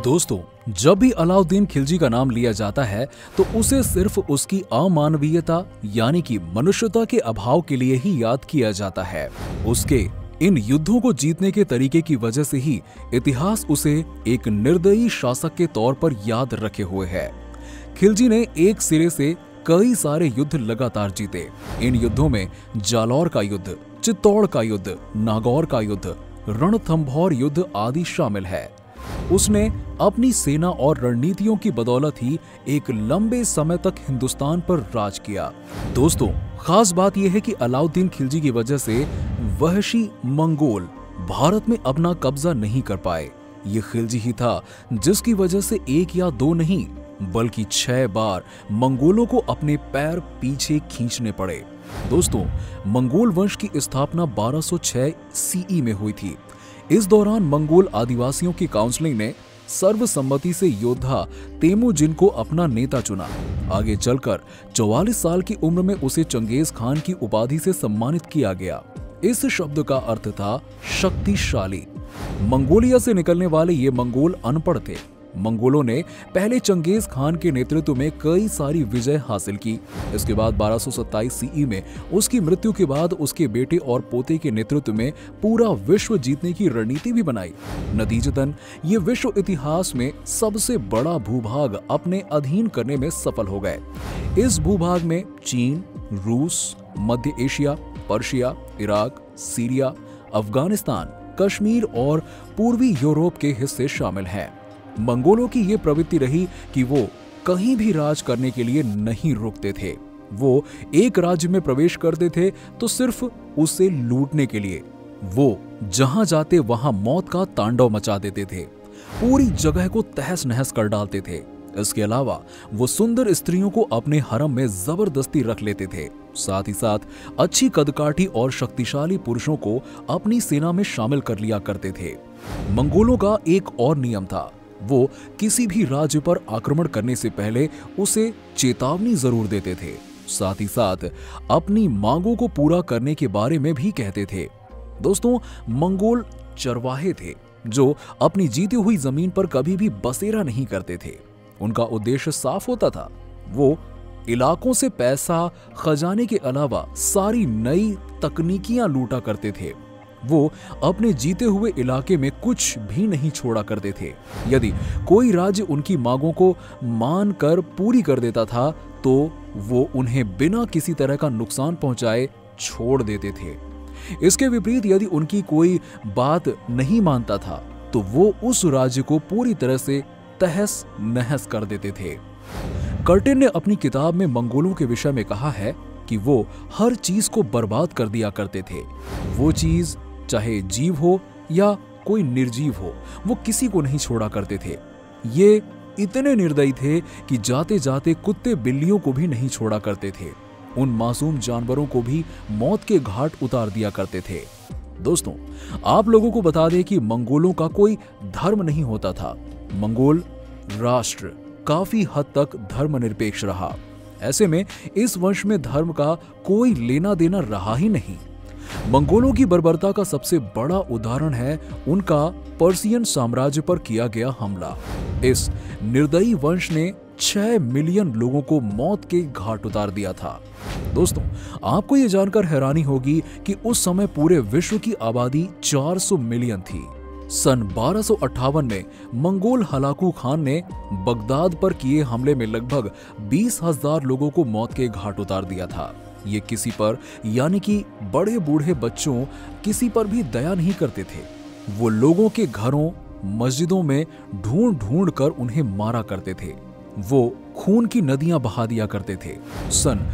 दोस्तों, जब भी अलाउद्दीन खिलजी का नाम लिया जाता है तो उसे सिर्फ उसकी अमानवीयता यानी कि मनुष्यता के अभाव के लिए ही याद किया जाता है। उसके इन युद्धों को जीतने के तरीके की वजह से ही इतिहास उसे एक निर्दयी शासक के तौर पर याद रखे हुए है। खिलजी ने एक सिरे से कई सारे युद्ध लगातार जीते। इन युद्धों में जालौर का युद्ध, चित्तौड़ का युद्ध, नागौर का युद्ध, रणथंभौर युद्ध आदि शामिल है। उसने अपनी सेना और रणनीतियों की बदौलत ही एक लंबे समय तक हिंदुस्तान पर राज किया। दोस्तों, खास बात यह है कि अलाउद्दीन खिलजी की वजह से वहशी मंगोल भारत में अपना कब्जा नहीं कर पाए। ये खिलजी ही था जिसकी वजह से एक या दो नहीं बल्कि 6 बार मंगोलों को अपने पैर पीछे खींचने पड़े। दोस्तों, मंगोल वंश की स्थापना 1206 सीई में हुई थी। इस दौरान मंगोल आदिवासियों की काउंसिलिंग ने सर्वसम्मति से योद्धा तेमुजिन को अपना नेता चुना। आगे चलकर 44 साल की उम्र में उसे चंगेज खान की उपाधि से सम्मानित किया गया। इस शब्द का अर्थ था शक्तिशाली। मंगोलिया से निकलने वाले ये मंगोल अनपढ़ थे। मंगोलों ने पहले चंगेज खान के नेतृत्व में कई सारी विजय हासिल की। इसके बाद 1227 सीई में उसकी मृत्यु के बाद उसके बेटे और पोते के नेतृत्व में पूरा विश्व जीतने की रणनीति भी बनाई। नतीजतन ये विश्व इतिहास में सबसे बड़ा भूभाग अपने अधीन करने में सफल हो गए। इस भूभाग में चीन, रूस, मध्य Asia, Persia, Iraq, Syria, Afghanistan, Kashmir और पूर्वी यूरोप के हिस्से शामिल हैं। मंगोलों की ये प्रवृत्ति रही कि वो कहीं भी राज करने के लिए नहीं रुकते थे। वो एक राज्य में प्रवेश करते थे तो सिर्फ उसे लूटने के लिए। वो जहां जाते वहां मौत का तांडव मचा देते थे, पूरी जगह को तहस नहस कर डालते थे। इसके अलावा वो सुंदर स्त्रियों को अपने हरम में जबरदस्ती रख लेते थे। साथ ही साथ अच्छी कदकाठी और शक्तिशाली पुरुषों को अपनी सेना में शामिल कर लिया करते थे। मंगोलों का एक और नियम था, वो किसी भी राज्य पर आक्रमण करने से पहले उसे चेतावनी जरूर देते थे। साथ ही साथ अपनी मांगों को पूरा करने के बारे में भी कहते थे। दोस्तों, मंगोल चरवाहे थे जो अपनी जीती हुई जमीन पर कभी भी बसेरा नहीं करते थे। उनका उद्देश्य साफ होता था, वो इलाकों से पैसा, खजाने के अलावा सारी नई तकनीकियां लूटा करते थे। वो अपने जीते हुए इलाके में कुछ भी नहीं छोड़ा करते थे। यदि कोई राज्य उनकी मांगों को मान कर पूरी कर देता था तो वो उन्हें बिना किसी तरह का नुकसान पहुंचाए छोड़ देते थे। इसके विपरीत यदि उनकी कोई बात नहीं मानता था तो वो उस राज्य को पूरी तरह से तहस नहस कर देते थे। कर्टिन ने अपनी किताब में मंगोलों के विषय में कहा है कि वो हर चीज को बर्बाद कर दिया करते थे। वो चीज चाहे जीव हो या कोई निर्जीव हो, वो किसी को नहीं छोड़ा करते थे। ये इतने निर्दयी थे कि जाते जाते कुत्ते बिल्लियों को भी नहीं छोड़ा करते थे। उन मासूम जानवरों को भी मौत के घाट उतार दिया करते थे। दोस्तों, आप लोगों को बता दें कि मंगोलों का कोई धर्म नहीं होता था। मंगोल राष्ट्र काफी हद तक धर्मनिरपेक्ष रहा। ऐसे में इस वंश में धर्म का कोई लेना देना रहा ही नहीं। मंगोलों की बर्बरता का सबसे बड़ा उदाहरण है उनका पर्शियन साम्राज्य पर किया गया हमला। इस निर्दयी वंश ने 6 मिलियन लोगों को मौत के घाट उतार दिया था। दोस्तों, आपको यह जानकर हैरानी होगी कि उस समय पूरे विश्व की आबादी 400 मिलियन थी। सन 1258 में मंगोल हलाकू खान ने बगदाद पर किए हमले में लगभग 20,000 लोगों को मौत के घाट उतार दिया था। ये किसी पर यानी कि बड़े बूढ़े बच्चों किसी पर भी दया नहीं करते थे। वो लोगों के घरों, मस्जिदों में ढूंढ ढूंढ कर उन्हें मारा करते थे। वो खून की नदियां बहा दिया करते थे। सन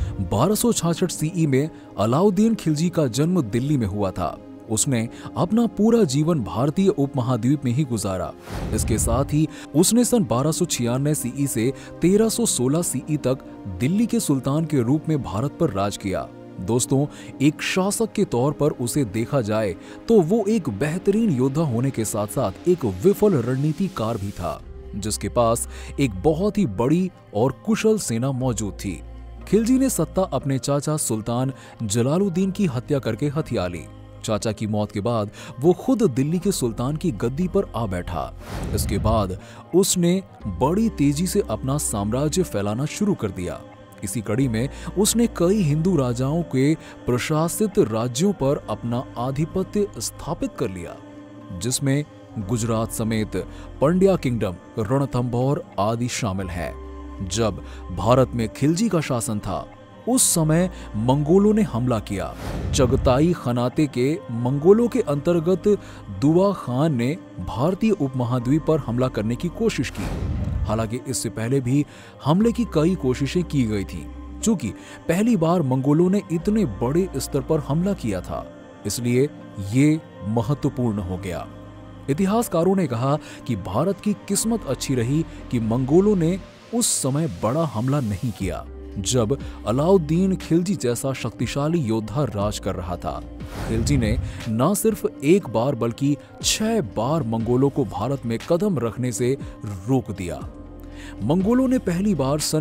1266 सीई में अलाउद्दीन खिलजी का जन्म दिल्ली में हुआ था। उसने अपना पूरा जीवन भारतीय उपमहाद्वीप में ही गुजारा। इसके साथ ही उसने सन 1296 सीई से 1316 सीई तक दिल्ली के सुल्तान के रूप में भारत पर राज किया। दोस्तों, एक शासक के तौर पर उसे देखा जाए तो वो एक बेहतरीन योद्धा होने के साथ साथ एक विफल रणनीतिकार भी था, जिसके पास एक बहुत ही बड़ी और कुशल सेना मौजूद थी। खिलजी ने सत्ता अपने चाचा सुल्तान जलालुद्दीन की हत्या करके हथिया ली। चाचा की मौत के बाद वो खुद दिल्ली के सुल्तान की गद्दी पर आ बैठा। इसके बाद उसने बड़ी तेजी से अपना साम्राज्य फैलाना शुरू कर दिया। इसी कड़ी में उसने कई हिंदू राजाओं के प्रशासित राज्यों पर अपना आधिपत्य स्थापित कर लिया, जिसमें गुजरात समेत पंड्या किंगडम, रणथंभौर आदि शामिल है। जब भारत में खिलजी का शासन था, उस समय मंगोलों ने हमला किया। चगताई खनाते के मंगोलों के अंतर्गत दुआ खान ने भारतीय उपमहाद्वीप पर हमला करने की कोशिश की। हालांकि इससे पहले भी हमले की कई कोशिशें की गई थी। चूंकि पहली बार मंगोलों ने इतने बड़े स्तर पर हमला किया था, इसलिए ये महत्वपूर्ण हो गया। इतिहासकारों ने कहा कि भारत की किस्मत अच्छी रही कि मंगोलों ने उस समय बड़ा हमला नहीं किया, जब अलाउद्दीन खिलजी जैसा शक्तिशाली योद्धा राज कर रहा था। खिलजी ने न सिर्फ एक बार बल्कि 6 बार मंगोलों को भारत में कदम रखने से रोक दिया। मंगोलों ने पहली बार सन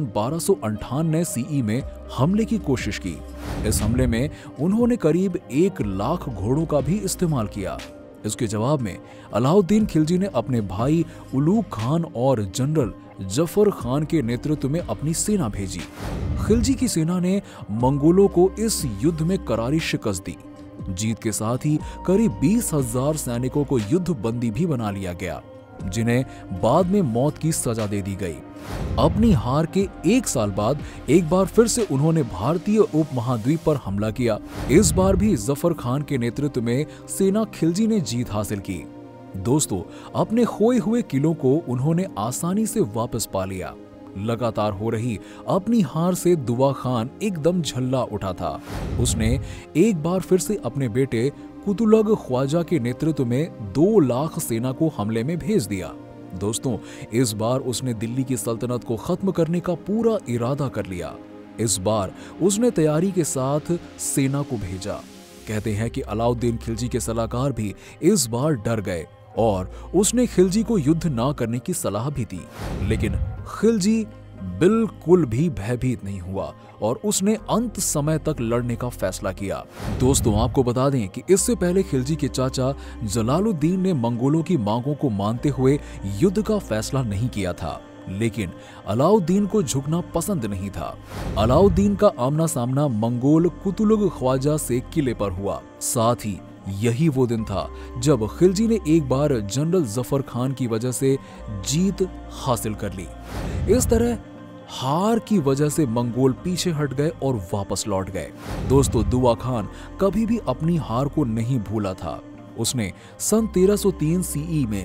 1298 सीई में हमले की कोशिश की। इस हमले में उन्होंने करीब 1 लाख घोड़ों का भी इस्तेमाल किया। इसके जवाब में अलाउद्दीन खिलजी ने अपने भाई उलूग खान और जनरल जफर खान के नेतृत्व में अपनी सेना भेजी। खिलजी की सेना ने मंगोलों को इस युद्ध में करारी शिकस्त दी। जीत के साथ ही करीब 20,000 सैनिकों को युद्ध बंदी भी बना लिया गया, जिन्हें बाद में मौत की सजा दे दी गई। अपनी हार के 1 साल बाद एक बार फिर से उन्होंने भारतीय उपमहाद्वीप पर हमला किया। इस बार भी जफर खान के नेतृत्व में सेना खिलजी ने जीत हासिल की। दोस्तों, अपने खोए हुए किलों को उन्होंने आसानी से वापस पा लिया। लगातार हो रही अपनी हार से दुआ खान एकदम झल्ला उठा था। उसने एक बार फिर से अपने बेटे कुतुलग ख्वाजा के नेतृत्व में 2 लाख सेना को हमले में भेज दिया। दोस्तों, इस बार उसने दिल्ली की सल्तनत को खत्म करने का पूरा इरादा कर लिया। इस बार उसने तैयारी के साथ सेना को भेजा। कहते हैं कि अलाउद्दीन खिलजी के सलाहकार भी इस बार डर गए और उसने खिलजी को युद्ध ना करने की सलाह भी दी। लेकिन खिलजी बिल्कुल भी भयभीत नहीं हुआ और उसने अंत समय तक लड़ने का फैसला किया। दोस्तों, आपको बता दें कि इससे पहले खिलजी के चाचा जलालुद्दीन ने मंगोलों की मांगों को मानते हुए युद्ध का फैसला नहीं किया था, लेकिन अलाउद्दीन को झुकना पसंद नहीं था। अलाउद्दीन का आमना सामना मंगोल कुतुलुग ख्वाजा से किले पर हुआ। साथ ही यही वो दिन था जब खिलजी ने एक बार जनरल जफर खान की वजह से जीत हासिल कर ली। इस तरह हार की वजह से मंगोल पीछे हट गए और वापस लौट गए। दोस्तों, दुआ खान कभी भी अपनी हार को नहीं भूला था। उसने सन 1303 सीई में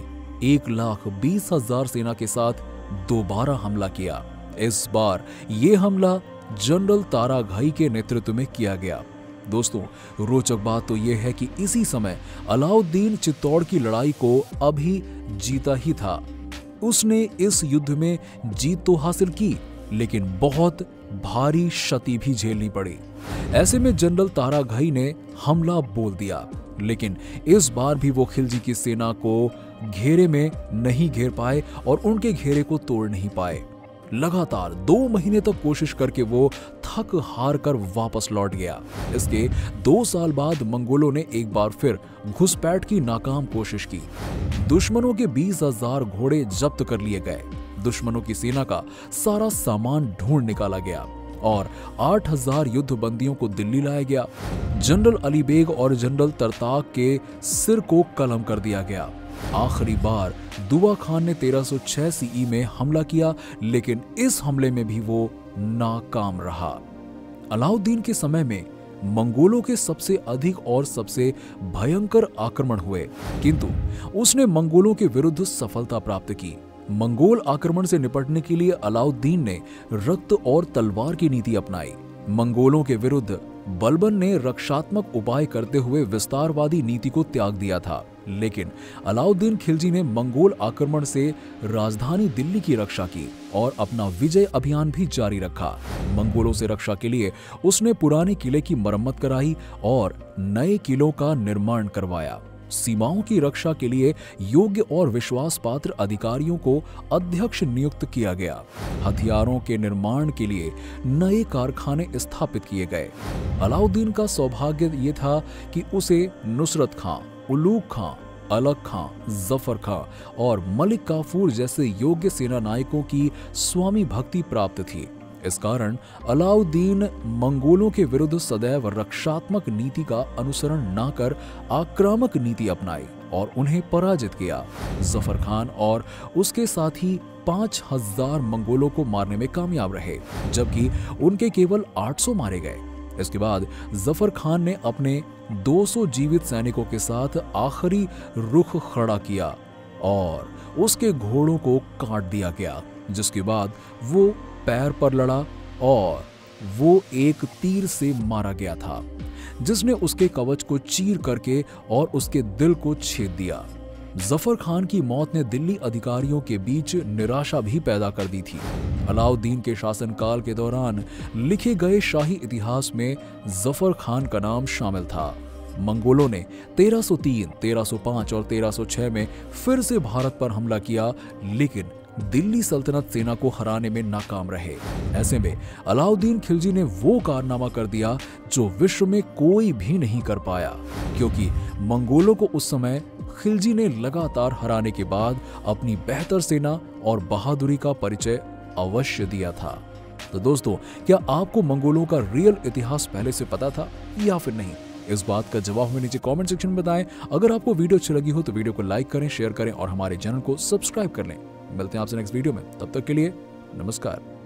1,20,000 सेना के साथ दोबारा हमला किया। इस बार ये हमला जनरल ताराघाई के नेतृत्व में किया गया। दोस्तों, रोचक बात तो यह है कि इसी समय अलाउद्दीन चित्तौड़ की लड़ाई को अभी जीता ही था। उसने इस युद्ध में जीत तो हासिल की, लेकिन बहुत भारी क्षति भी झेलनी पड़ी। ऐसे में जनरल ताराघाई ने हमला बोल दिया, लेकिन इस बार भी वो खिलजी की सेना को घेरे में नहीं घेर पाए और उनके घेरे को तोड़ नहीं पाए। लगातार 2 महीने तक कोशिश करके वो थक हार कर वापस लौट गया। इसके 2 साल बाद मंगोलों ने एक बार फिर घुसपैठ की नाकाम कोशिश की। दुश्मनों के 20,000 घोड़े जब्त कर लिए गए। दुश्मनों की सेना का सारा सामान ढूंढ निकाला गया और 8,000 युद्ध बंदियों को दिल्ली लाया गया। जनरल अली बेग और जनरल तरताक के सिर को कलम कर दिया गया। आखिरी बार दुआ खान ने 1306 सीई में हमला किया, लेकिन इस हमले में भी वो नाकाम रहा। अलाउद्दीन के समय में मंगोलों के सबसे अधिक और सबसे भयंकर आक्रमण हुए, किंतु उसने मंगोलों के विरुद्ध सफलता प्राप्त की। मंगोल आक्रमण से निपटने के लिए अलाउद्दीन ने रक्त और तलवार की नीति अपनाई। मंगोलों के विरुद्ध बलबन ने रक्षात्मक उपाय करते हुए विस्तारवादी नीति को त्याग दिया था, लेकिन अलाउद्दीन खिलजी ने मंगोल आक्रमण से राजधानी दिल्ली की रक्षा की और अपना विजय अभियान भी जारी रखा। मंगोलों से रक्षा के लिए उसने पुराने किले की मरम्मत कराई और नए किलों का निर्माण करवाया। सीमाओं की रक्षा के लिए योग्य और विश्वास पात्र अधिकारियों को अध्यक्ष नियुक्त किया गया। हथियारों के निर्माण के लिए नए कारखाने स्थापित किए गए। अलाउद्दीन का सौभाग्य ये था कि उसे नुसरत खां, उलूग खां, अलग खां, जफर खां और मलिक काफूर जैसे योग्य सेना नायकों की स्वामी भक्ति प्राप्त थी। इस कारण अलाउद्दीन मंगोलों के विरुद्ध सदैव रक्षात्मक नीति का अनुसरण न कर आक्रामक नीति अपनाई और उन्हें पराजित किया। जफर खान और उसके साथी 5000 मंगोलों को मारने में कामयाब रहे, जबकि उनके केवल 800 मारे गए। इसके बाद जफर खान ने अपने 200 जीवित सैनिकों के साथ आखिरी रुख खड़ा किया और उसके घोड़ों को काट दिया गया, जिसके बाद वो पैर पर लड़ा और वो एक तीर से मारा गया था, जिसने उसके कवच को चीर करके और उसके दिल को छेद दिया। जफर खान की मौत ने दिल्ली अधिकारियों के बीच निराशा भी पैदा कर दी थी। अलाउद्दीन के शासनकाल के दौरान लिखे गए शाही इतिहास में जफर खान का नाम शामिल था। मंगोलों ने 1303, 1305 और 1306 में फिर से भारत पर हमला किया, लेकिन दिल्ली सल्तनत सेना को हराने में नाकाम रहे। ऐसे में अलाउद्दीन खिलजी ने वो कारनामा कर दिया जो विश्व में कोई भी नहीं कर पाया, क्योंकि मंगोलों को उस समय खिलजी ने लगातार हराने के बाद अपनी बेहतर सेना और बहादुरी का परिचय अवश्य दिया था। तो दोस्तों, क्या आपको मंगोलों का रियल इतिहास पहले से पता था या फिर नहीं? इस बात का जवाब हमें नीचे कमेंट सेक्शन में बताएं। अगर आपको वीडियो अच्छी लगी हो तो वीडियो को लाइक करें, शेयर करें और हमारे चैनल को सब्सक्राइब कर लें। मिलते हैं आपसे नेक्स्ट वीडियो में, तब तक के लिए नमस्कार।